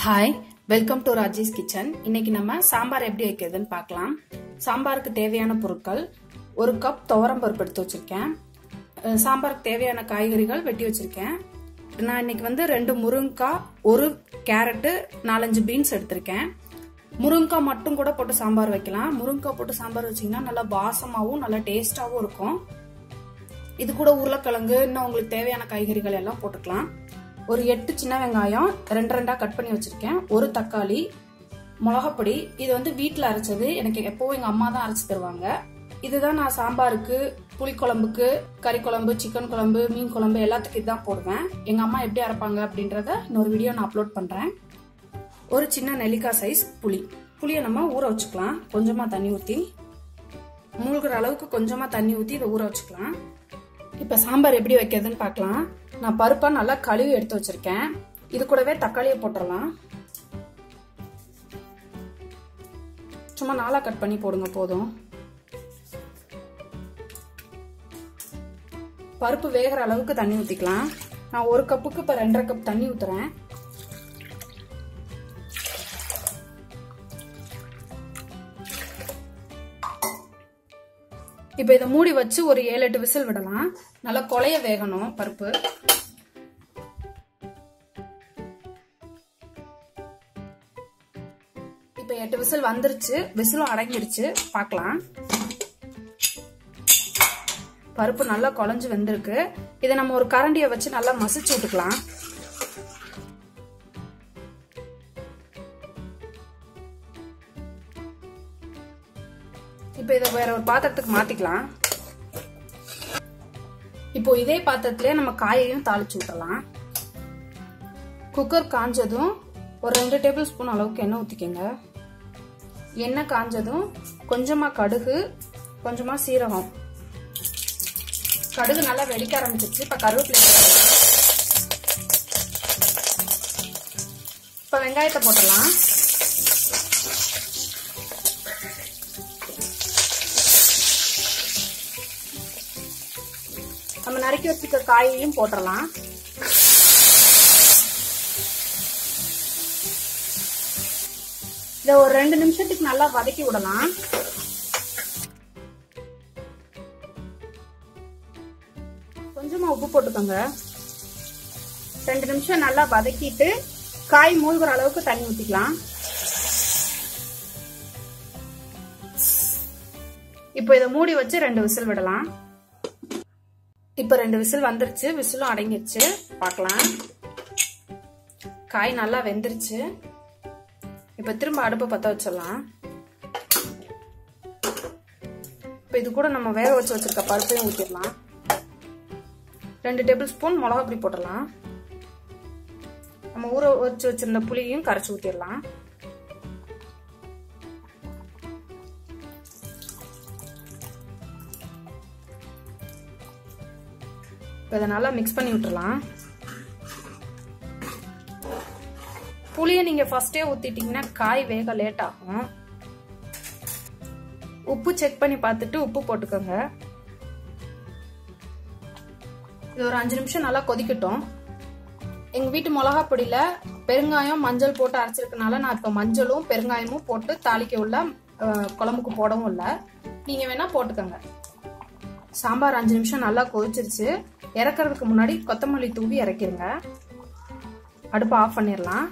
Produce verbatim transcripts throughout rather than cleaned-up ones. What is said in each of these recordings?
Hi, welcome to Rajesh kitchen. இன்னைக்கு நம்ம சாம்பார் எப்படி வைக்கிறதுன்னு பார்க்கலாம். சாம்பாருக்கு தேவையான பொருட்கள்: ஒரு கப் துவரம் பருப்பு எடுத்து வச்சிருக்கேன். சாம்பாருக்கு தேவையான காய்கறிகள் வெட்டி வச்சிருக்கேன். நான் இன்னைக்கு வந்து ரெண்டு முருங்கைக்காய், ஒரு கேரட்டு, நாலஞ்சு பீன்ஸ் எடுத்திருக்கேன். முருங்கைக்காய் மட்டும் கூட போட்டு சாம்பார் வைக்கலாம். முருங்கைக்காய் போட்டு சாம்பார் வச்சீங்கன்னா நல்லா வாசமாவும் நல்லா டேஸ்டாவும் இருக்கும். இது கூட உருளைக்கிழங்கு, இன்னும் உங்களுக்கு தேவையான காய்கறிகள் எல்லாம் போட்டுக்கலாம். ஒரு எட்டு சின்ன வெங்காயம் ரெண்டு ரெண்டா கட் பண்ணி வச்சிருக்கேன். ஒரு தக்காளி, மிளகாப்பொடி. இது வந்து வீட்டுல அரைச்சது. எனக்கு எப்பவும் எங்க அம்மா தான் அரைச்சு தருவாங்க. இதுதான் நான் சாம்பாருக்கு, புளிக்குழம்புக்கு, கறி குழம்பு, சிக்கன் குழம்பு, மீன் குழம்பு எல்லாத்துக்கும் இதுதான் போடுவேன். எங்க அம்மா எப்படி அரைப்பாங்க அப்படின்றத இன்னொரு வீடியோ நான் அப்லோட் பண்றேன். ஒரு சின்ன நெல்லிக்காய் சைஸ் புளி. புளியை நம்ம ஊற வச்சுக்கலாம். கொஞ்சமா தண்ணி ஊத்தி, மூழ்கிற அளவுக்கு கொஞ்சமா தண்ணி ஊத்தி இதை ஊற வச்சுக்கலாம். இப்ப சாம்பார் எப்படி வைக்கிறதுன்னு பார்க்கலாம். நான் பருப்பா நல்லா கழுவி எடுத்து வச்சிருக்கேன். இது கூடவே தக்காளியை போட்டுடலாம். சும்மா நாலா கட் பண்ணி போடுங்க போதும். பருப்பு வேகிற அளவுக்கு தண்ணி ஊத்திக்கலாம். நான் ஒரு கப்புக்கு இப்ப ரெண்டரை கப் தண்ணி ஊத்துறேன். இப்ப இதை மூடி வச்சு ஒரு ஏழு எட்டு விசில் விடலாம். நல்லா கொலைய வேகணும் பருப்பு. இப்ப எட்டு விசில் வந்துருச்சு. விசிலும் அடங்கிடுச்சு. பார்க்கலாம். பருப்பு நல்லா குழஞ்சு வெந்திருக்கு. இதை நம்ம ஒரு கரண்டியை வச்சு நல்லா மசிச்சு விட்டுக்கலாம். இப்ப இதை வேற ஒரு பாத்திரத்துக்கு மாத்திக்கலாம். இப்போ இதே பாத்திரத்திலே நம்ம காயையும் தாளிச்சு விட்டலாம். குக்கர் காஞ்சதும் ஒரு ரெண்டு டேபிள் ஸ்பூன் அளவுக்கு எண்ணெய் ஊத்திக்கங்க. எண்ணெய் காஞ்சதும் கொஞ்சமா கடுகு, கொஞ்சமா சீரகம். கடுகு நல்லா வெடிக்க ஆரம்பிச்சிருச்சு. இப்ப கருவேப்பிலை, இப்ப வெங்காயத்தை போட்டுடலாம். நம்ம நறுக்கி வச்சுக்க காயையும் போட்டுடலாம். இத ஒரு ரெண்டு நிமிஷத்துக்கு நல்லா வதக்கி விடலாம். கொஞ்சமா உப்பு போட்டுக்கோங்க. ரெண்டு நிமிஷம் நல்லா வதக்கிட்டு காய் மூழ்கிற அளவுக்கு தண்ணி ஊத்திக்கலாம். இப்போ இதை மூடி வச்சு ரெண்டு விசில் விடலாம். இப்ப ரெண்டு விசில் வந்துருச்சு. விசிலும் அடங்கிருச்சு. பார்க்கலாம். காய் நல்லா வெந்துருச்சு. இப்ப திரும்ப அடுப்பை பத்த வச்சிடலாம். இப்ப இது கூட நம்ம வேக வச்சு வச்சிருக்க பருப்பையும் ஊத்திடலாம். ரெண்டு டேபிள் ஸ்பூன் மிளகாப்பொடி போட்டுடலாம். நம்ம ஊற வச்சு வச்சிருந்த புளியையும் கரைச்சி ஊத்திடலாம். இதை நல்லா மிக்ஸ் பண்ணி விட்டுறலாம். புளியை நீங்க ஃபர்ஸ்டே ஊத்திட்டீங்கன்னா காய் வேக லேட் ஆகும். உப்பு செக் பண்ணி பார்த்துட்டு உப்பு போட்டுக்கோங்க. இது ஒரு அஞ்சு நிமிஷம் நல்லா கொதிக்கட்டும். எங்க வீட்டு மிளகா பொடியில பெருங்காயம், மஞ்சள் போட்டு அரைச்சிருக்கனால நான் இப்ப மஞ்சளும் பெருங்காயமும் போட்டு தாளிக்க உள்ள, குழம்புக்கு போடவும் இல்லை. நீங்க வேணா போட்டுக்கோங்க. சாம்பார் அஞ்சு நிமிஷம் நல்லா கொதிச்சிருச்சு. இறக்குறதுக்கு முன்னாடி கொத்தமல்லி தூவி இறக்கிருங்க. அடுப்பை ஆஃப் பண்ணிடலாம்.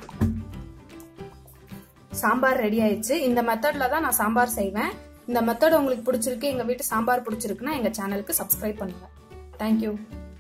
சாம்பார் ரெடி ஆயிடுச்சு. இந்த மெத்தட்ல தான் நான் சாம்பார் செய்வேன். இந்த மெத்தட் உங்களுக்கு பிடிச்சிருக்கு, எங்க வீட்டு சாம்பார் பிடிச்சிருக்குன்னா எங்க சேனலுக்கு சப்ஸ்கிரைப் பண்ணுங்க. தேங்க்யூ.